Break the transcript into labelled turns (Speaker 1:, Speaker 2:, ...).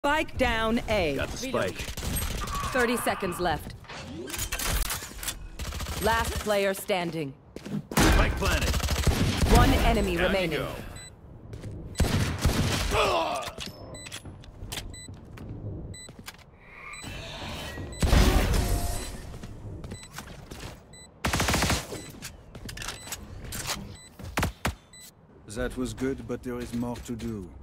Speaker 1: Spike down A.
Speaker 2: Got the spike.
Speaker 1: 30 seconds left. Last player standing.
Speaker 2: Spike planted.
Speaker 1: One enemy
Speaker 2: Down
Speaker 1: remaining.
Speaker 2: you go.
Speaker 3: That was good, but there is more to do.